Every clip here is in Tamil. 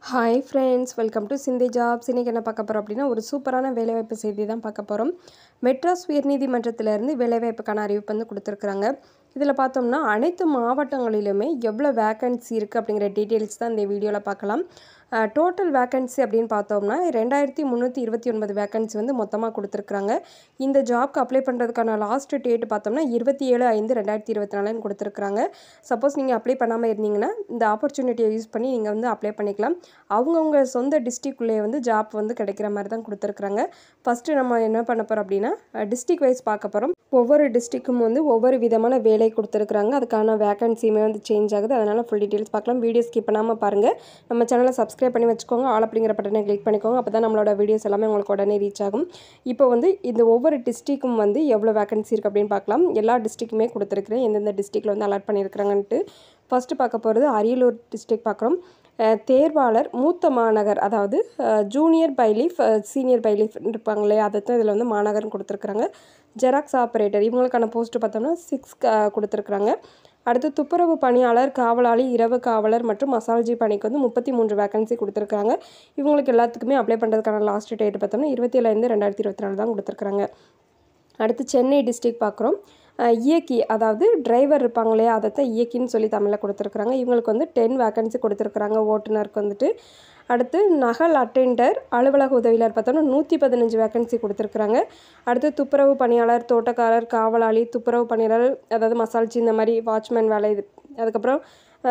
Hi friends, welcome to Sindhi jobs. இன்றைக்கி என்ன பார்க்க போகிறோம் அப்படின்னா, ஒரு சூப்பரான வேலைவாய்ப்பு செய்தி தான் பார்க்க போகிறோம். மெட்ராஸ் உயர்நீதிமன்றத்திலேருந்து வேலைவாய்ப்புக்கான அறிவிப்பு வந்து கொடுத்துருக்குறாங்க. இதில் பார்த்தோம்னா அனைத்து மாவட்டங்களிலுமே எவ்வளோ வேக்கன்சி இருக்குது அப்படிங்கிற டீட்டெயில்ஸ் தான் இந்த வீடியோவில் பார்க்கலாம். டோட்டல் வேக்கன்சி அப்படின்னு பார்த்தோம்னா 2329 வேக்கன்சி வந்து மொத்தமாக கொடுத்துருக்குறாங்க. இந்த ஜாப்க்கு அப்ளை பண்ணுறதுக்கான லாஸ்ட் டேட் பார்த்தோம்னா 27/5/2024 கொடுத்துருக்குறாங்க. சப்போஸ் நீங்கள் அப்ளை பண்ணாமல் இருந்தீங்கன்னா இந்த ஆப்பர்ச்சுனிட்டியை யூஸ் பண்ணி நீங்கள் வந்து அப்ளை பண்ணிக்கலாம். அவங்கவுங்க சொந்த டிஸ்ட்ரிக்ட்குள்ளேயே வந்து ஜாப் வந்து கிடைக்கிற மாதிரி தான் கொடுத்துருக்குறாங்க. ஃபஸ்ட்டு நம்ம என்ன பண்ண போகிறோம் அப்படின்னா டிஸ்ட்ரிக்ட் வைஸ் பார்க்க போகிறோம். ஒவ்வொரு டிஸ்ட்ரிக்கும் வந்து ஒவ்வொரு விதமான வேலை கொடுத்துருக்குறாங்க. அதுக்கான வேக்கன்சியுமே வந்து சேஞ்ச் ஆகுது. அதனால் ஃபுல் டீட்டெயில்ஸ் பார்க்கலாம். வீடியோ ஸ்கிப் பண்ணாமல் பாருங்கள். நம்ம சேனலை சப்ஸ்கிரைப் பண்ணி வச்சுக்கோங்க. ஆல் அப்படிங்கிற பட்டனை கிளிக் பண்ணிக்கோங்க. அப்போ தான் நம்மளோட வீடியோஸ் எல்லாமே உங்களுக்கு உடனே ரீச் ஆகும். இப்போ வந்து இந்த ஒவ்வொரு டிஸ்ட்ரிக்கும் வந்து எவ்வளோ வேக்கன்சி இருக்குது அப்படின்னு பார்க்கலாம். எல்லா டிஸ்ட்ரிக்குமே கொடுத்துருக்குறேன், எந்தெந்த டிஸ்ட்ரிக்டில் வந்து அலாட் பண்ணியிருக்கிறாங்கன்ட்டு. ஃபஸ்ட்டு பார்க்க போகிறது அரியலூர் டிஸ்ட்ரிக்ட் பார்க்குறோம். தேர்வாளர் மூத்த மாநகர், அதாவது ஜூனியர் பைலீஃப் சீனியர் பைலீஃப் இருப்பாங்க இல்லையா, அதை தான் இதில் வந்து மாநகர்னு கொடுத்துருக்குறாங்க. ஜெராக்ஸ் ஆப்ரேட்டர் இவங்களுக்கான போஸ்ட்டு பார்த்தோம்னா 6 கொடுத்துருக்குறாங்க. அடுத்து துப்புரவு பணியாளர், காவலாளி, இரவு காவலர் மற்றும் மசால்ஜி பணிக்கு வந்து 33 வேக்கன்சி கொடுத்துருக்காங்க. இவங்களுக்கு எல்லாத்துக்குமே அப்ளை பண்ணுறதுக்கான லாஸ்ட் டேட் பார்த்தோம்னா 27/5/2024 தான் கொடுத்துருக்குறாங்க. அடுத்து சென்னை டிஸ்ட்ரிக்ட் பார்க்குறோம். இயக்கி, அதாவது டிரைவர் இருப்பாங்க இல்லையா, அதை தான் இயக்கின்னு சொல்லி தமிழில் கொடுத்துருக்குறாங்க. இவங்களுக்கு வந்து 10 வேக்கன்சி கொடுத்துருக்குறாங்க ஓட்டுநருக்கு வந்துட்டு. அடுத்து நகல் அட்டெண்டர், அலுவலக உதவியாளர் பார்த்தோம்னா 115 வேக்கன்சி கொடுத்துருக்குறாங்க. அடுத்து துப்புரவு பணியாளர், தோட்டக்காரர், காவலாளி, துப்புரவு பணியாளர், அதாவது மசால்ச்சி இந்த மாதிரி வாட்ச்மேன் வேலை இது. அதுக்கப்புறம்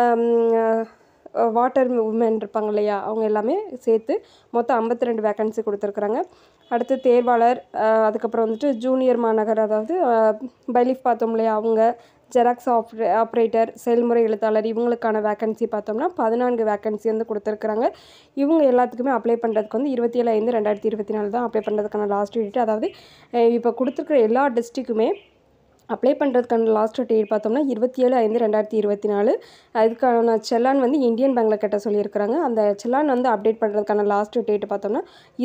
வாட்டர் உமன் இருப்பாங்க இல்லையா, அவங்க எல்லாமே சேர்த்து மொத்தம் 52 வேக்கன்சி கொடுத்துருக்குறாங்க. அடுத்து தேர்வாளர், அதுக்கப்புறம் வந்துட்டு ஜூனியர் மாநகர், அதாவது பைலீஃப் பார்த்தோம் இல்லையா அவங்க, ஜெராக்ஸ் ஆப்ரேட்டர், செயல்முறை எழுத்தாளர் இவங்களுக்கான வேக்கன்சி பார்த்தோம்னா 14 வேக்கன்சி வந்து கொடுத்துருக்குறாங்க. இவங்க எல்லாத்துக்குமே அப்ளை பண்ணுறதுக்கு வந்து 27/5/2024 தான் அப்ளை பண்ணுறதுக்கான லாஸ்ட் டேட். அதாவது இப்போ கொடுத்துருக்குற எல்லா டிஸ்ட்ரிக்குமே அப்ளை பண்ணுறதுக்கான லாஸ்ட் டேட் பார்த்தோம்னா 27/5/2024. அதுக்கான செல்லான் வந்து இந்தியன் பேங்கில் கட்ட சொல்லியிருக்கிறாங்க. அந்த செல்லான் வந்து அப்டேட் பண்ணுறதுக்கான லாஸ்ட் டேட் பார்த்தோம்னா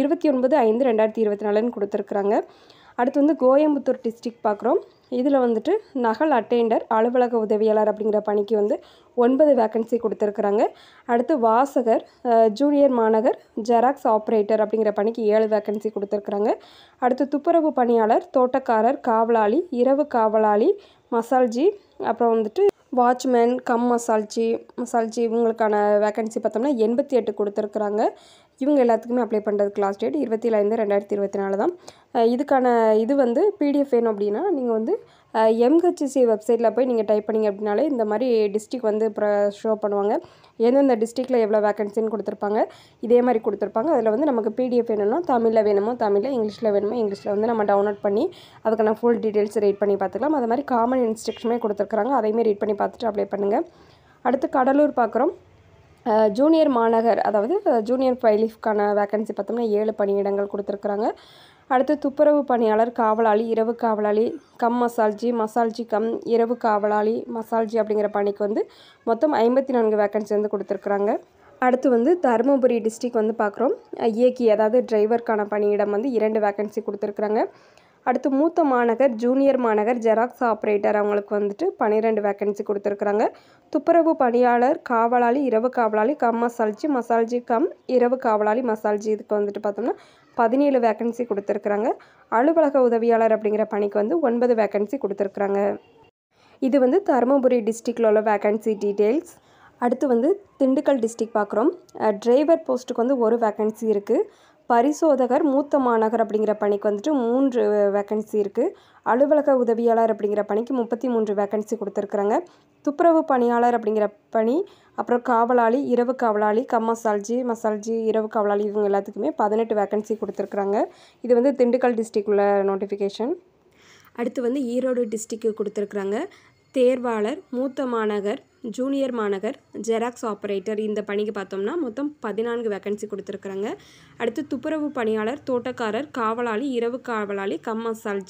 29/5/2024 கொடுத்துருக்குறாங்க. அடுத்து வந்து கோயம்புத்தூர் டிஸ்ட்ரிக்ட் பார்க்குறோம். இதில் வந்துட்டு நகல் அட்டெண்டர், அலுவலக உதவியாளர் அப்படிங்கிற பணிக்கு வந்து 9 வேக்கன்சி கொடுத்துருக்குறாங்க. அடுத்து வாசகர், ஜூனியர் மாநகர், ஜெராக்ஸ் ஆப்ரேட்டர் அப்படிங்கிற பணிக்கு 7 வேக்கன்சி கொடுத்துருக்குறாங்க. அடுத்து துப்புரவு பணியாளர், தோட்டக்காரர், காவலாளி, இரவு காவலாளி, மசால்ஜி, அப்புறம் வந்துட்டு வாட்ச்மேன் கம் மசால்ஜி இவங்களுக்கான வேக்கன்சி பார்த்தோம்னா 88 கொடுத்துருக்குறாங்க. இவங்க எல்லாத்துக்குமே அப்ளை பண்ணுறதுக்கு லாஸ்ட் டேட் 27/5/2024 தான். இதுக்கான இது வந்து பிடிஎஃப் வேணும் அப்படின்னா நீங்கள் வந்து எம்ஹெச்சி வெப்சைட்டில் போய் நீங்கள் டைப் பண்ணிங்க அப்படின்னாலே இந்த மாதிரி டிஸ்ட்ரிக் வந்து ஷோ பண்ணுவாங்க. எந்தெந்த டிஸ்ட்ரிக்டில் எவ்வளோ வேக்கன்சின்னு கொடுத்துருப்பாங்க, இதே மாதிரி கொடுத்துருப்பாங்க. அதில் வந்து நமக்கு பிடிஎஃப் வேணும்னா தமிழில் வேணுமோ தமிழில், இங்கிலீஷில் வேணுமோ இங்கிலீஷில் வந்து நம்ம டவுன்லோட் பண்ணி அதுக்கான ஃபுல் டீட்டெயில்ஸ் ரீட் பண்ணி பார்த்துக்கலாம். அது மாதிரி காமன் இன்ஸ்ட்ரக்ஷனுமே கொடுத்துருக்குறாங்க. அதையுமே ரீட் பண்ணி பார்த்துட்டு அப்ளை பண்ணுங்கள். அடுத்து கடலூர் பார்க்குறோம். ஜூனியர் மாநகர், அதாவது ஜூனியர் பைலீஃப்கான வேக்கன்சி பார்த்தோம்னா 7 பணியிடங்கள் கொடுத்துருக்குறாங்க. அடுத்து துப்புரவு பணியாளர், காவலாளி, இரவு காவலாளி, கம் மசால்ஜி கம் இரவு காவலாளி, மசால்ஜி அப்படிங்கிற பணிக்கு வந்து மொத்தம் 54 வேக்கன்சி வந்து கொடுத்துருக்குறாங்க. அடுத்து வந்து தருமபுரி டிஸ்ட்ரிக் வந்து பார்க்குறோம். இயக்கி, அதாவது டிரைவருக்கான பணியிடம் வந்து 2 வேக்கன்சி கொடுத்துருக்குறாங்க. அடுத்து மூத்த மாநகர், ஜூனியர் மாநகர், ஜெராக்ஸ் ஆப்ரேட்டர் அவங்களுக்கு வந்துட்டு 12 வேக்கன்சி கொடுத்துருக்குறாங்க. துப்புரவு பணியாளர், காவலாளி, இரவு காவலாளி, கம் மசால்ஜி கம் இரவு காவலாளி, மசால்ஜி இதுக்கு வந்துட்டு பார்த்தோம்னா 17 வேக்கன்சி கொடுத்துருக்குறாங்க. அலுவலக உதவியாளர் அப்படிங்கிற பணிக்கு வந்து 9 வேக்கன்சி கொடுத்துருக்குறாங்க. இது வந்து தருமபுரி டிஸ்ட்ரிக்டில் உள்ள வேக்கன்சி டீட்டெயில்ஸ். அடுத்து வந்து திண்டுக்கல் டிஸ்ட்ரிக்ட் பார்க்குறோம். டிரைவர் போஸ்ட்டுக்கு வந்து 1 வேக்கன்சி இருக்குது. பரிசோதகர், மூத்த மாநகர் அப்படிங்கிற பணிக்கு வந்துட்டு 3 வேக்கன்சி இருக்குது. அலுவலக உதவியாளர் அப்படிங்கிற பணிக்கு 33 வேக்கன்சி கொடுத்துருக்குறாங்க. துப்புரவு பணியாளர் அப்படிங்கிற பணி, அப்புறம் காவலாளி, இரவு காவலாளி, கம் மசால்ஜி இரவு காவலாளி இவங்க எல்லாத்துக்குமே 18 வேக்கன்சி கொடுத்துருக்குறாங்க. இது வந்து திண்டுக்கல் டிஸ்ட்ரிக்ட் உள்ள நோட்டிஃபிகேஷன். அடுத்து வந்து ஈரோடு டிஸ்ட்ரிக்கு கொடுத்துருக்குறாங்க. தேர்வாளர், மூத்த மாநகர், ஜூனியர் மாநகர், ஜெராக்ஸ் ஆப்ரேட்டர் இந்த பணிக்கு பார்த்தோம்னா மொத்தம் 14 வேக்கன்சி கொடுத்துருக்குறாங்க. அடுத்து துப்புரவு பணியாளர், தோட்டக்காரர், காவலாளி, இரவு காவலாளி, கம்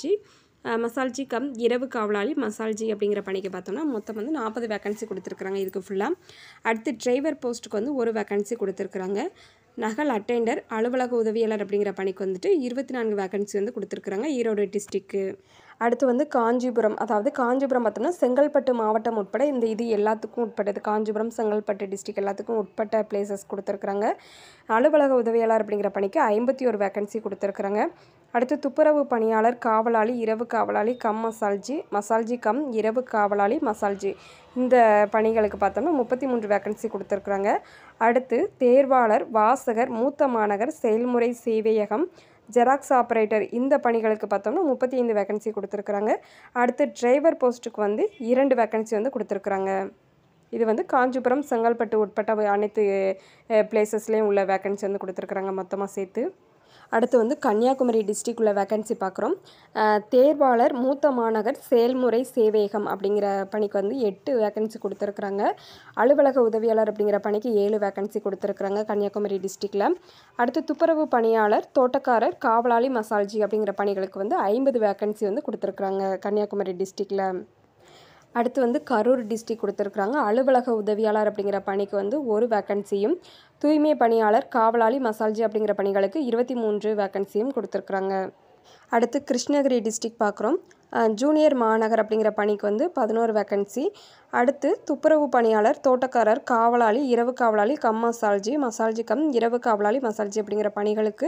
மசால்ஜி கம் இரவு காவலாளி, மசால்ஜி அப்படிங்கிற பணிக்கு பார்த்தோம்னா மொத்தம் வந்து 40 வேக்கன்சி கொடுத்துருக்குறாங்க இதுக்கு ஃபுல்லாக. அடுத்து டிரைவர் போஸ்ட்டுக்கு வந்து 1 வேக்கன்சி கொடுத்துருக்குறாங்க. நகல் அட்டெண்டர் அலுவலக உதவியாளர் அப்படிங்கிற பணிக்கு வந்துட்டு 24 வேக்கன்சி வந்து கொடுத்துருக்குறாங்க ஈரோடு டிஸ்ட்ரிக்கு. அடுத்து வந்து காஞ்சிபுரம், அதாவது காஞ்சிபுரம் பார்த்தோம்னா செங்கல்பட்டு மாவட்டம் உட்பட இது எல்லாத்துக்கும் உட்பட்டது. காஞ்சிபுரம், செங்கல்பட்டு டிஸ்ட்ரிக் எல்லாத்துக்கும் உட்பட்ட பிளேசஸ் கொடுத்துருக்குறாங்க. அலுவலக உதவியாளர் அப்படிங்கிற பணிக்கு 51 வேக்கன்சி கொடுத்துருக்குறாங்க. அடுத்து துப்புரவு பணியாளர், காவலாளி, இரவு காவலாளி கம் மசால்ஜி, மசால்ஜி கம் இரவு காவலாளி மசால்ஜி, இந்த பணிகளுக்கு பார்த்தோம்னா 33 வேக்கன்சி கொடுத்துருக்குறாங்க. அடுத்து தேர்வாளர், வாசகர், மூத்த மாநகர், செயல்முறை சேவையகம், ஜெராக்ஸ் ஆப்ரேட்டர், இந்த பணிகளுக்கு பார்த்தோம்னா 35 வேக்கன்சி கொடுத்துருக்குறாங்க. அடுத்து டிரைவர் போஸ்ட்டுக்கு வந்து 2 வேக்கன்சி வந்து கொடுத்துருக்குறாங்க. இது வந்து காஞ்சிபுரம், செங்கல்பட்டு உட்பட்ட அனைத்து பிளேசஸ்லேயும் உள்ள வேக்கன்சி வந்து கொடுத்துருக்குறாங்க மொத்தமாக சேர்த்து. அடுத்து வந்து கன்னியாகுமரி டிஸ்ட்ரிக் உள்ள வேக்கன்சி பார்க்குறோம். தேர்வாளர், மூத்த மாநகர், செயல்முறை சேவையகம் அப்படிங்கிற பணிக்கு வந்து 8 வேக்கன்சி கொடுத்துருக்குறாங்க. அலுவலக உதவியாளர் அப்படிங்கிற பணிக்கு 7 வேக்கன்சி கொடுத்துருக்குறாங்க கன்னியாகுமரி டிஸ்ட்ரிக்டில். அடுத்து துப்புரவு பணியாளர், தோட்டக்காரர், காவலாளி, மசால்ஜி அப்படிங்கிற பணிகளுக்கு வந்து 50 வேக்கன்சி வந்து கொடுத்துருக்குறாங்க கன்னியாகுமரி டிஸ்ட்ரிக்டில். அடுத்து வந்து கரூர் டிஸ்ட்ரிக் கொடுத்துருக்குறாங்க. அலுவலக உதவியாளர் அப்படிங்கிற பணிக்கு வந்து 1 வேக்கன்சியும், தூய்மை பணியாளர், காவலாளி, மசால்ஜி அப்படிங்கிற பணிகளுக்கு 23 வேக்கன்சியும் கொடுத்துருக்குறாங்க. அடுத்து கிருஷ்ணகிரி டிஸ்ட்ரிக் பார்க்குறோம். ஜூனியர் மாநகர் அப்படிங்கிற பணிக்கு வந்து 11 வேக்கன்சி. அடுத்து துப்புரவு பணியாளர், தோட்டக்காரர், காவலாளி, இரவு காவலாளி கம் மசால்ஜி, மசால்ஜி கம் இரவு காவலாளி மசால்ஜி அப்படிங்கிற பணிகளுக்கு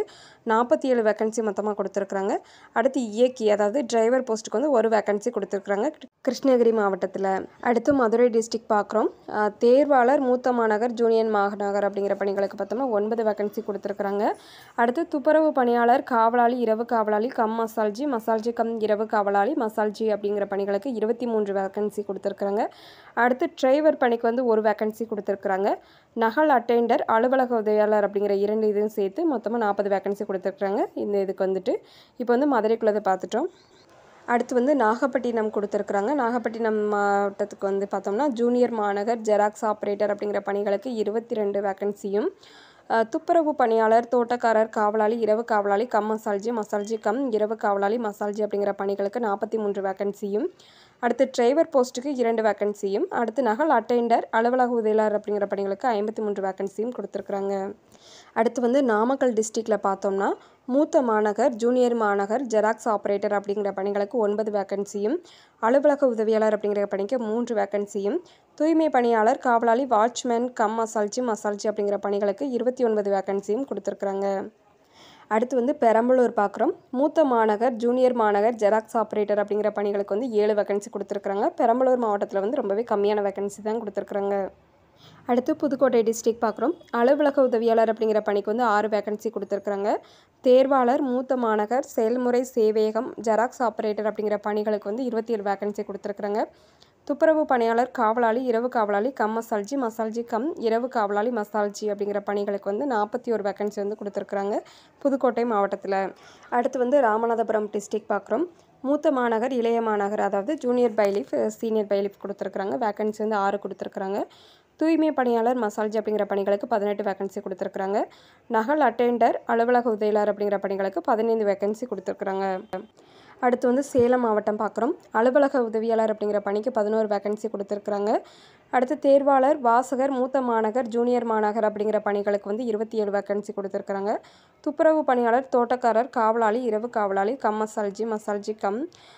47 வேக்கன்சி மொத்தமாக கொடுத்துருக்குறாங்க. அடுத்து இயக்கி, அதாவது டிரைவர் போஸ்ட்டுக்கு வந்து 1 வேக்கன்சி கொடுத்துருக்குறாங்க கிருஷ்ணகிரி மாவட்டத்தில். அடுத்து மதுரை டிஸ்ட்ரிக் பார்க்குறோம். தேர்வாளர், மூத்த மாநகர், ஜூனியர் மாநகர் அப்படிங்கிற பணிகளுக்கு பார்த்தோம்னா 9 வேக்கன்சி கொடுத்துருக்குறாங்க. அடுத்து துப்புரவு பணியாளர், காவலாளி, இரவு காவலாளி கம் மசால்ஜி, மசால்ஜி கம் இரவு காவலாளி மசால்ஜி அப்படிங்கிற பணிகளுக்கு 23 வேக்கன்சி கொடுத்துருக்குறாங்க. அடுத்து டிரைவர் பணிக்கு வந்து 1 வேக்கன்சி கொடுத்துருக்குறாங்க. நகல் அட்டெண்டர், அலுவலக உதவியாளர் அப்படிங்கிற 2 இதையும் சேர்த்து மொத்தமாக 40 வேக்கன்சி கொடுத்துருக்குறாங்க. இந்த இதுக்கு வந்துட்டு இப்போ வந்து மதுரைக்குள்ளதை பார்த்துட்டோம். அடுத்து வந்து நாகப்பட்டினம் கொடுத்துருக்குறாங்க. நாகப்பட்டினம் மாவட்டத்துக்கு வந்து பார்த்தோம்னா ஜூனியர் மாநகர், ஜெராக்ஸ் ஆப்ரேட்டர் அப்படிங்கிற பணிகளுக்கு 22 வேக்கன்சியும், துப்புரவு பணியாளர், தோட்டக்காரர், காவலாளி, இரவு காவலாளி கம் மசால்ஜி, மசால்ஜி கம் இரவு காவலாளி மசால்ஜி அப்படிங்கிற பணிகளுக்கு 43 வேக்கன்சியும், அடுத்து டிரைவர் போஸ்ட்டுக்கு 2 வேக்கன்சியும், அடுத்து நகல் அட்டெண்டர், அலுவலக உதவியாளர் அப்படிங்கிற பணிகளுக்கு 53 வேக்கன்சியும் கொடுத்துருக்குறாங்க. அடுத்து வந்து நாமக்கல் டிஸ்ட்ரிக்டில் பார்த்தோம்னா மூத்த மாநகர், ஜூனியர் மாநகர், ஜெராக்ஸ் ஆப்ரேட்டர் அப்படிங்கிற பணிகளுக்கு 9 வேக்கன்சியும், அலுவலக உதவியாளர் அப்படிங்கிற பணிக்கு 3 வேக்கன்சியும், தூய்மை பணியாளர், காவலாளி, வாட்ச்மேன் கம் மசால்ஜி, மசால்ஜி அப்படிங்கிற பணிகளுக்கு 29 வேக்கன்சியும் கொடுத்துருக்குறாங்க. அடுத்து வந்து பெரம்பலூர் பார்க்குறோம். மூத்த மாநகர், ஜூனியர் மாநகர், ஜெராக்ஸ் ஆப்ரேட்டர் அப்படிங்கிற பணிகளுக்கு வந்து 7 வேக்கன்சி கொடுத்துருக்குறாங்க. பெரம்பலூர் மாவட்டத்தில் வந்து ரொம்பவே கம்மியான வேக்கன்சி தான் கொடுத்துருக்குறாங்க. அடுத்து புதுக்கோட்டை டிஸ்ட்ரிக் பார்க்குறோம். அலுவலக உதவியாளர் அப்படிங்கிற பணிக்கு வந்து 6 வேக்கன்சி கொடுத்துருக்குறாங்க. தேர்வாளர், மூத்த மாநகர், செயல்முறை சேவையகம், ஜெராக்ஸ் ஆப்ரேட்டர் அப்படிங்கிற பணிகளுக்கு வந்து 27 வேக்கன்சி கொடுத்துருக்குறாங்க. துப்புரவு பணியாளர், காவலாளி, இரவு காவலாளி கம் மசால்ஜி, மசால்ஜி கம் இரவு காவலாளி மசால்ஜி அப்படிங்கிற பணிகளுக்கு வந்து 41 வேக்கன்சி வந்து கொடுத்துருக்குறாங்க புதுக்கோட்டை மாவட்டத்தில். அடுத்து வந்து ராமநாதபுரம் டிஸ்ட்ரிக் பார்க்குறோம். மூத்த மாநகர், இளைய மாநகர், அதாவது ஜூனியர் பைலீஃப், சீனியர் பைலீஃப் கொடுத்துருக்குறாங்க. வேக்கன்சி வந்து 6 கொடுத்துருக்குறாங்க. தூய்மை பணியாளர், மசால்ஜி அப்படிங்கிற பணிகளுக்கு 18 வேக்கன்சி கொடுத்துருக்குறாங்க. நகல் அட்டெண்டர், அலுவலக உதவியாளர் அப்படிங்கிற பணிகளுக்கு 15 வேக்கன்சி கொடுத்துருக்குறாங்க. அடுத்து வந்து சேலம் மாவட்டம் பார்க்குறோம். அலுவலக உதவியாளர் அப்படிங்கிற பணிக்கு 11 வேக்கன்சி கொடுத்துருக்குறாங்க. அடுத்து தேர்வாளர், வாசகர், மூத்த மாநகர், ஜூனியர் மாநகர் அப்படிங்கிற பணிகளுக்கு வந்து 27 வேக்கன்சி கொடுத்துருக்குறாங்க. துப்புரவு பணியாளர், தோட்டக்காரர், காவலாளி, இரவு காவலாளி கம் மசால்ஜி, மசால்ஜி கம்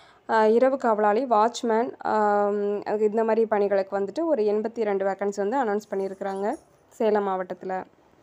இரவு காவலாளி, வாட்ச்மேன், இந்த மாதிரி பணிகளுக்கு வந்துட்டு ஒரு 82 வேக்கன்சி வந்து அனௌன்ஸ் பண்ணியிருக்கிறாங்க சேலம் மாவட்டத்தில்.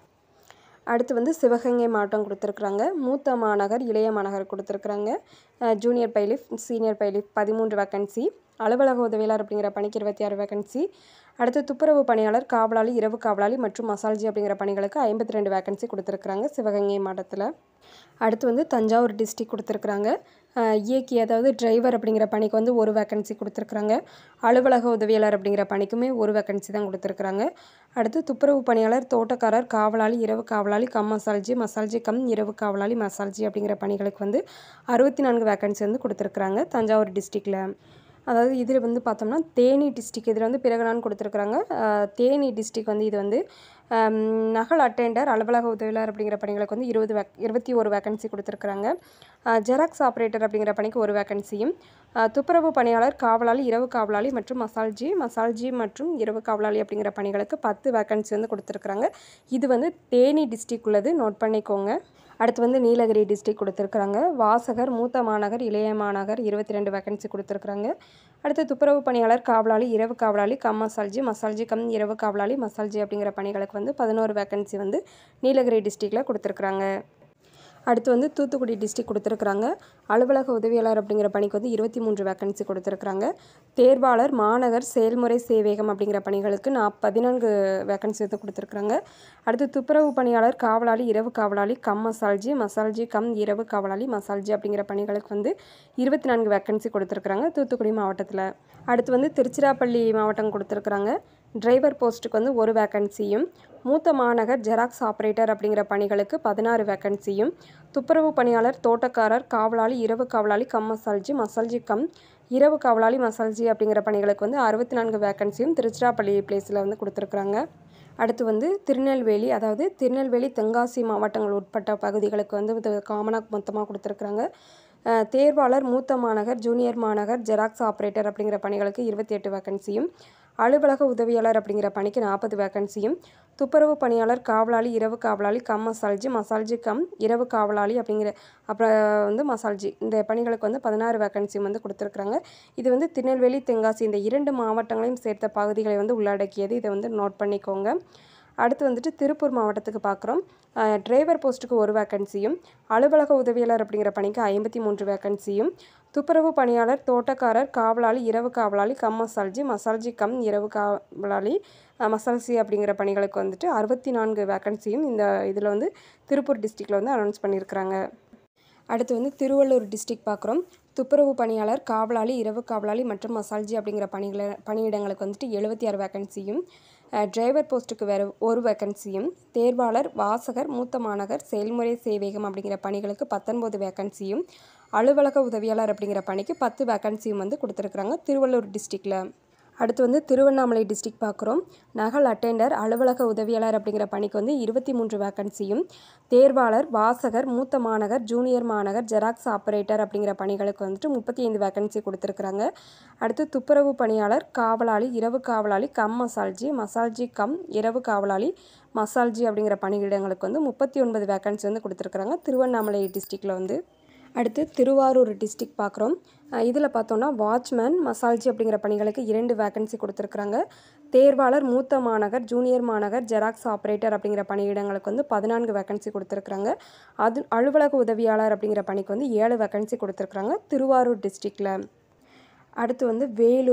அடுத்து வந்து சிவகங்கை மாவட்டம் கொடுத்துருக்குறாங்க. மூத்த மாநகர், இளைய மாநகர் கொடுத்துருக்குறாங்க. Junior bailiff, senior bailiff 13 vacancy. அலுவலக உதவியாளர் அப்படிங்கிற பணிக்கு 26 வேக்கன்சி. அடுத்து துப்புரவு பணியாளர், காவலாளி, இரவு காவலாளி மற்றும் மசால்ஜி அப்படிங்கிற பணிகளுக்கு 52 வேக்கன்சி கொடுத்துருக்குறாங்க சிவகங்கை மாவட்டத்தில். அடுத்து வந்து தஞ்சாவூர் டிஸ்ட்ரிக் கொடுத்துருக்குறாங்க. இயக்கி, அதாவது டிரைவர் அப்படிங்கிற பணிக்கு வந்து 1 வேக்கன்சி கொடுத்துருக்குறாங்க. அலுவலக உதவியாளர் அப்படிங்கிற பணிக்குமே 1 வேக்கன்சி தான் கொடுத்துருக்குறாங்க. அடுத்து துப்புரவு பணியாளர், தோட்டக்காரர், காவலாளி, இரவு காவலாளி கம் மசால்ஜி, மசால்ஜி கம் இரவு காவலாளி மசால்ஜி அப்படிங்கிற பணிகளுக்கு வந்து 64 வேக்கன்சி வந்து கொடுத்துருக்குறாங்க தஞ்சாவூர் டிஸ்ட்ரிக்டில். அதாவது இதில் வந்து பார்த்தோம்னா தேனி டிஸ்ட்ரிக், இதில் வந்து பிறகுனான்னு கொடுத்துருக்குறாங்க. தேனி டிஸ்ட்ரிக் வந்து இது வந்து நகல் அட்டெண்டர் அலுவலக உதவியாளர் அப்படிங்கிற பணிகளுக்கு வந்து 21 வேக்கன்சி கொடுத்துருக்குறாங்க. ஜெராக்ஸ் ஆப்ரேட்டர் அப்படிங்கிற பணிக்கு 1 வேக்கன்சியும், துப்புரவு பணியாளர், காவலாளி, இரவு காவலாளி மற்றும் மசால்ஜி மற்றும் இரவு காவலாளி அப்படிங்கிற பணிகளுக்கு 10 வேக்கன்சி வந்து கொடுத்துருக்குறாங்க. இது வந்து தேனி டிஸ்ட்ரிக்ட் உள்ளது, நோட் பண்ணிக்கோங்க. அடுத்து வந்து நீலகிரி டிஸ்ட்ரிக்ட் கொடுத்துருக்குறாங்க. வாசகர், மூத்த மாநகர், இளைய மாநகர் 22 வேக்கன்சி கொடுத்துருக்குறாங்க. அடுத்து துப்புரவு பணியாளர், காவலாளி, இரவு காவலாளி கம் மசால்ஜி கம் இரவு காவலாளி அப்படிங்கிற பணிகளுக்கு வந்து 11 வேக்கன்சி வந்து நீலகிரி டிஸ்ட்ரிக்டில் கொடுத்துருக்குறாங்க. அடுத்து வந்து தூத்துக்குடி டிஸ்ட்ரிக்ட் கொடுத்துருக்குறாங்க. அலுவலக உதவியாளர் அப்படிங்கிற பணிக்கு வந்து 23 வேக்கன்சி கொடுத்துருக்குறாங்க. தேர்வாளர், மாநகர் செயல்முறை சேவையகம் அப்படிங்கிற பணிகளுக்கு 14 வேக்கன்சி வந்து கொடுத்துருக்குறாங்க. அடுத்து துப்புரவு பணியாளர், காவலாளி, இரவு காவலாளி கம் மசால்ஜி கம் இரவு காவலாளி அப்படிங்கிற பணிகளுக்கு வந்து 24 வேக்கன்சி கொடுத்துருக்குறாங்க தூத்துக்குடி மாவட்டத்தில். அடுத்து வந்து திருச்சிராப்பள்ளி மாவட்டம் கொடுத்துருக்குறாங்க. டிரைவர் போஸ்ட்டுக்கு வந்து 1 வேக்கன்சியும், மூத்த மாநகர் ஜெராக்ஸ் ஆப்ரேட்டர் அப்படிங்கிற பணிகளுக்கு 16 வேக்கன்சியும், துப்புரவு பணியாளர், தோட்டக்காரர், காவலாளி, இரவு காவலாளி கம் மசால்ஜி கம் இரவு காவலாளி அப்படிங்கிற பணிகளுக்கு வந்து 64 வேக்கன்சியும் திருச்சிராப்பள்ளி பிளேஸில் வந்து கொடுத்துருக்குறாங்க. அடுத்து வந்து திருநெல்வேலி, அதாவது திருநெல்வேலி, தென்காசி மாவட்டங்கள் உட்பட்ட பகுதிகளுக்கு வந்து இது காமனாக மொத்தமாக கொடுத்துருக்குறாங்க. தேர்வாளர், மூத்த மாநகர், ஜூனியர் மாநகர் ஜெராக்ஸ் ஆப்ரேட்டர் அப்படிங்கிற பணிகளுக்கு 28 வேக்கன்சியும், அலுவலக உதவியாளர் அப்படிங்கிற பணிக்கு 40 வேக்கன்சியும், துப்புரவு பணியாளர், காவலாளி, இரவு காவலாளி கம் மசால்ஜி கம் இரவு காவலாளி அப்புறம் வந்து இந்த பணிகளுக்கு வந்து 16 வேக்கன்சியும் வந்து கொடுத்துருக்குறாங்க. இது வந்து திருநெல்வேலி, தென்காசி இந்த 2 மாவட்டங்களையும் சேர்த்த பகுதிகளை வந்து உள்ளடக்கியது. இதை வந்து நோட் பண்ணிக்கோங்க. அடுத்து வந்துட்டு திருப்பூர் மாவட்டத்துக்கு பார்க்குறோம். டிரைவர் போஸ்ட்டுக்கு 1 வேக்கன்சியும், அலுவலக உதவியாளர் அப்படிங்கிற பணிக்கு 53 வேக்கன்சியும், துப்புரவு பணியாளர், தோட்டக்காரர், காவலாளி, இரவு காவலாளி கம் மசால்ஜி கம் இரவு காவலாளி அப்படிங்கிற பணிகளுக்கு வந்துட்டு 64 வேக்கன்சியும் இந்த இதில் வந்து திருப்பூர் டிஸ்ட்ரிக்டில் வந்து அனௌன்ஸ் பண்ணியிருக்கிறாங்க. அடுத்து வந்து திருவள்ளூர் டிஸ்ட்ரிக்ட் பார்க்குறோம். துப்புரவு பணியாளர், காவலாளி, இரவு காவலாளி மற்றும் மசால்ஜி அப்படிங்கிற பணியிடங்களுக்கு வந்துட்டு 76 வேக்கன்சியும், டிரைவர் போஸ்ட்டுக்கு வேறு 1 வேக்கன்சியும், தேர்வாளர், வாசகர், மூத்த மாநகர் செயல்முறை சேவையகம் அப்படிங்கிற பணிகளுக்கு 19 வேக்கன்சியும், அலுவலக உதவியாளர் அப்படிங்கிற பணிக்கு 10 வேக்கன்சியும் வந்து கொடுத்துருக்குறாங்க திருவள்ளூர் டிஸ்ட்ரிக்டில். அடுத்து வந்து திருவண்ணாமலை டிஸ்ட்ரிக்ட் பார்க்குறோம். நகல் அட்டெண்டர் அலுவலக உதவியாளர் அப்படிங்கிற பணிக்கு வந்து 23 வேக்கன்சியும், தேர்வாளர், வாசகர், மூத்த மாநகர், ஜூனியர் மாநகர் ஜெராக்ஸ் ஆப்ரேட்டர் அப்படிங்கிற பணிகளுக்கு வந்துட்டு 35 வேக்கன்சி கொடுத்துருக்குறாங்க. அடுத்து துப்புரவு பணியாளர், காவலாளி, இரவு காவலாளி கம் மசால்ஜி கம் இரவு காவலாளி அப்படிங்கிற பணியிடங்களுக்கு வந்து 39 வேக்கன்சி வந்து கொடுத்துருக்குறாங்க திருவண்ணாமலை டிஸ்ட்ரிக்டில் வந்து. அடுத்து திருவாரூர் டிஸ்ட்ரிக்ட் பார்க்குறோம். இதில் பார்த்தோன்னா வாட்ச்மேன், மசால்ஜி அப்படிங்கிற பணிகளுக்கு 2 வேக்கன்சி கொடுத்துருக்குறாங்க. தேர்வாளர், மூத்த மாநகர், ஜூனியர் மாநகர் ஜெராக்ஸ் ஆப்ரேட்டர் அப்படிங்கிற பணியிடங்களுக்கு வந்து 14 வேக்கன்சி கொடுத்துருக்குறாங்க. அலுவலக உதவியாளர் அப்படிங்கிற பணிக்கு வந்து 7 வேக்கன்சி கொடுத்துருக்குறாங்க திருவாரூர் டிஸ்ட்ரிக்டில். அடுத்து வந்து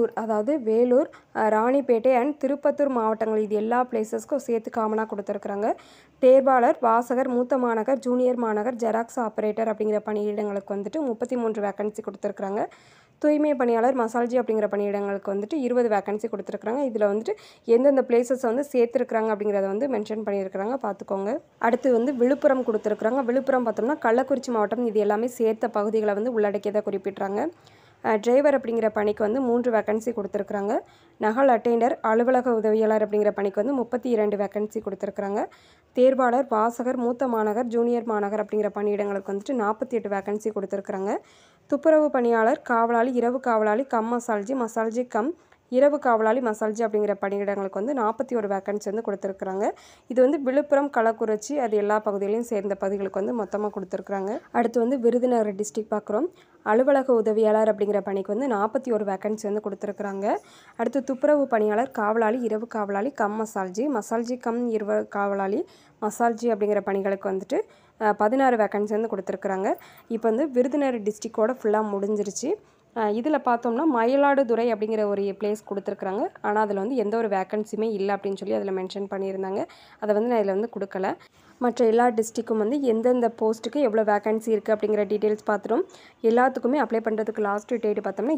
வேலூர், ராணிப்பேட்டை அண்ட் திருப்பத்தூர் மாவட்டங்கள் இது எல்லா பிளேசஸ்க்கும் சேர்த்து காமனாக கொடுத்துருக்குறாங்க. தேர்வாளர், வாசகர், மூத்த மாநகர், ஜூனியர் மாநகர் ஜெராக்ஸ் ஆப்ரேட்டர் அப்படிங்கிற பணியிடங்களுக்கு வந்துட்டு 33 வேக்கன்சி கொடுத்துருக்குறாங்க. தூய்மை பணியாளர், மசால்ஜி அப்படிங்கிற பணியிடங்களுக்கு வந்துட்டு 20 வேக்கன்சி கொடுத்துருக்குறாங்க. இதில் வந்துட்டு எந்தெந்த பிளேசஸ் வந்து சேர்த்துருக்குறாங்க அப்படிங்கிறத வந்து மென்ஷன் பண்ணியிருக்கிறாங்க, பார்த்துக்கோங்க. அடுத்து வந்து விழுப்புரம் கொடுத்துருக்குறாங்க. விழுப்புரம் பார்த்தோம்னா கள்ளக்குறிச்சி மாவட்டம் இது எல்லாமே சேர்த்த பகுதிகளை வந்து உள்ளடக்கியதை குறிப்பிட்றாங்க. டிரைவர் அப்படிங்கிற பணிக்கு வந்து 3 வேக்கன்சி கொடுத்துருக்குறாங்க. நகல் அட்டெண்டர் அலுவலக உதவியாளர் அப்படிங்கிற பணிக்கு வந்து 32 வேக்கன்சி கொடுத்துருக்குறாங்க. தேர்வாளர், வாசகர், மூத்த மாநகர், ஜூனியர் மாநகர் அப்படிங்கிற பணியிடங்களுக்கு வந்துட்டு 48 வேக்கன்சி கொடுத்துருக்குறாங்க. துப்புரவு பணியாளர், காவலாளி, இரவு காவலாளி கம் மசால்ஜி கம் இரவு காவலாளி அப்படிங்கிற பணியிடங்களுக்கு வந்து 41 வேக்கன்சி வந்து கொடுத்துருக்குறாங்க. இது வந்து விழுப்புரம், கள்ளக்குறிச்சி அது எல்லா பகுதிகளையும் சேர்ந்த பகுதிகளுக்கு வந்து மொத்தமாக கொடுத்துருக்குறாங்க. அடுத்து வந்து விருதுநகர் டிஸ்ட்ரிக்ட் பார்க்குறோம். அலுவலக உதவியாளர் அப்படிங்கிற பணிக்கு வந்து 41 வேக்கன்சி வந்து கொடுத்துருக்குறாங்க. அடுத்து துப்புரவு பணியாளர், காவலாளி, இரவு காவலாளி கம் மசால்ஜி கம் இரவு காவலாளி அப்படிங்கிற பணிகளுக்கு வந்துட்டு 16 வேக்கன்சி வந்து கொடுத்துருக்குறாங்க. இப்போ வந்து விருதுநகர் டிஸ்ட்ரிக்டோட ஃபுல்லாக முடிஞ்சிருச்சு. இதில் பார்த்தோம்னா மயிலாடுதுறை அப்படிங்கிற ஒரு பிளேஸ் கொடுத்துருக்குறாங்க. ஆனால் அதில் வந்து எந்த ஒரு வேக்கன்சியுமே இல்லை அப்படின்னு சொல்லி அதில் மென்ஷன் பண்ணியிருந்தாங்க. அதை வந்து நான் இதில் வந்து கொடுக்கல. மற்ற எல்லா டிஸ்ட்ரிக்கும் வந்து எந்தெந்த போஸ்ட்டுக்கு எவ்வளோ வேக்கன்சி இருக்குது அப்படிங்கிற டீட்டெயில்ஸ் பார்த்துரும். எல்லாத்துக்குமே அப்ளை பண்ணுறதுக்கு லாஸ்ட் டேட் பார்த்தோம்னா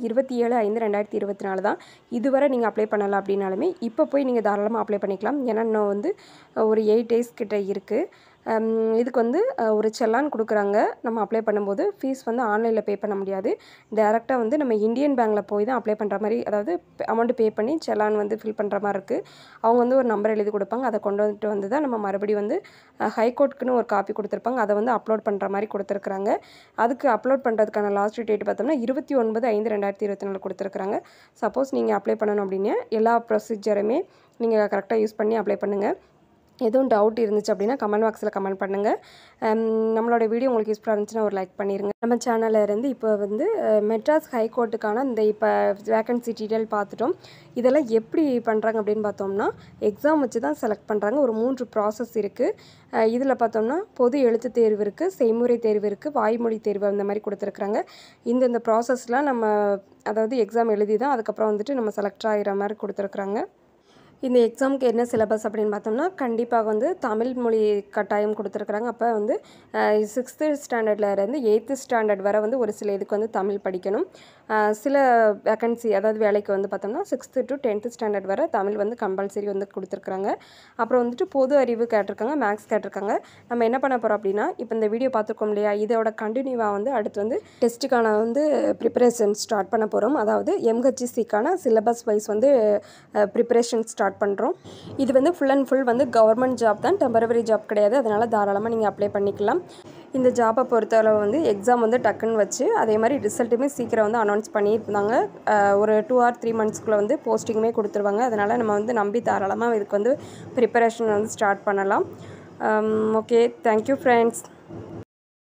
27/5/2024 தான். இதுவரை நீங்கள் அப்ளை பண்ணலாம் அப்படின்னாலுமே இப்போ போய் நீங்கள் தாராளமாக அப்ளை பண்ணிக்கலாம். ஏன்னா இன்னும் வந்து ஒரு 8 days கிட்ட இருக்குது. இதுக்கு வந்து ஒரு செல்லான் கொடுக்குறாங்க. நம்ம அப்ளை பண்ணும்போது ஃபீஸ் வந்து ஆன்லைனில் பே பண்ண முடியாது. டேரெக்டாக வந்து நம்ம இந்தியன் பேங்க்கில் போய் தான் அப்ளை பண்ணுற மாதிரி, அதாவது அமௌண்ட்டு பே பண்ணி செல்லான் வந்து ஃபில் பண்ணுற மாதிரி இருக்குது. அவங்க வந்து ஒரு நம்பர் எழுதி கொடுப்பாங்க. அதை கொண்டு வந்து தான் நம்ம மறுபடியும் வந்து ஹைகோர்ட்டுக்குன்னு ஒரு காப்பி கொடுத்துருப்பாங்க. அதை வந்து அப்லோட் பண்ணுற மாதிரி கொடுத்துருக்குறாங்க. அதுக்கு அப்லோட் பண்ணுறதுக்கான லாஸ்ட் டேட் பார்த்தோம்னா 29/5/2024 கொடுத்துருக்குறாங்க. சப்போஸ் நீங்கள் அப்ளை பண்ணணும் அப்படின்னு எல்லா ப்ரொசீஜருமே நீங்கள் கரெக்டாக யூஸ் பண்ணி அப்ளை பண்ணுங்கள். எதுவும் டவுட் இருந்துச்சு அப்படின்னா கமெண்ட் பாக்ஸில் கமெண்ட் பண்ணுங்கள். நம்மளோட வீடியோ உங்களுக்கு யூஸ்ஃபுல்லாக இருந்துச்சுன்னா ஒரு லைக் பண்ணிடுங்க. நம்ம சேனலில் இருந்து இப்போ வந்து மெட்ராஸ் ஹைகோர்ட்டுக்கான இந்த இப்போ வேக்கன்சி டீட்டெயில் பார்த்துட்டோம். இதெல்லாம் எப்படி பண்ணுறாங்க அப்படின்னு பார்த்தோம்னா எக்ஸாம் வச்சு தான் செலக்ட் பண்ணுறாங்க. ஒரு 3 ப்ராசஸ் இருக்குது. இதில் பார்த்தோம்னா பொது எழுத்து தேர்வு இருக்குது, செய்முறை தேர்வு இருக்குது, வாய்மொழி தேர்வு அந்த மாதிரி கொடுத்துருக்குறாங்க. இந்த ப்ராசஸ்லாம் நம்ம அதாவது எக்ஸாம் எழுதி தான் அதுக்கப்புறம் வந்துட்டு நம்ம செலக்ட் ஆகிற மாதிரி கொடுத்துருக்குறாங்க. இந்த எக்ஸாமுக்கு என்ன சிலபஸ் அப்படின்னு பார்த்தோம்னா கண்டிப்பாக வந்து தமிழ் மொழி கட்டாயம் கொடுத்துருக்குறாங்க. அப்போ வந்து 6th ஸ்டாண்டர்ட்லேருந்து 8th ஸ்டாண்டர்ட் வரை வந்து ஒரு சில இதுக்கு வந்து தமிழ் படிக்கணும். சில வேக்கன்சி அதாவது வேலைக்கு வந்து பார்த்தோம்னா 6th to 10th ஸ்டாண்டர்ட் வரை தமிழ் வந்து கம்பல்சரி வந்து கொடுத்துருக்குறாங்க. அப்புறம் வந்துட்டு பொது அறிவு கேட்டிருக்காங்க, மேக்ஸ் கேட்டிருக்காங்க. நம்ம என்ன பண்ண போகிறோம் அப்படின்னா இப்போ இந்த வீடியோ பார்த்துருக்கோம் இல்லையா, இதோட கண்டினியூவாக வந்து அடுத்து வந்து டெஸ்ட்டுக்கான வந்து ப்ரிப்பரேஷன் ஸ்டார்ட் பண்ண போகிறோம். அதாவது MHCக்கான சிலபஸ் வைஸ் வந்து ப்ரிப்பரேஷன் ஸ்டார்ட் பண்ணுறோம். இது வந்து ஃபுல் அண்ட் ஃபுல் வந்து கவர்மெண்ட் ஜாப் தான், டெம்பரவரி ஜாப் கிடையாது. அதனால் தாராளமாக நீங்கள் அப்ளை பண்ணிக்கலாம். இந்த ஜாப்பை பொறுத்தளவு வந்து எக்ஸாம் வந்து டக்குன்னு வச்சு அதே மாதிரி ரிசல்ட்டுமே சீக்கிரம் வந்து அனௌன்ஸ் பண்ணியிருந்தாங்க. ஒரு 2 or 3 monthsக்குள்ளே வந்து போஸ்டிங்குமே கொடுத்துருவாங்க. அதனால் நம்ம வந்து நம்பி தாராளமாக இதுக்கு வந்து ப்ரிப்பரேஷன் வந்து ஸ்டார்ட் பண்ணலாம். Okay, thank you friends.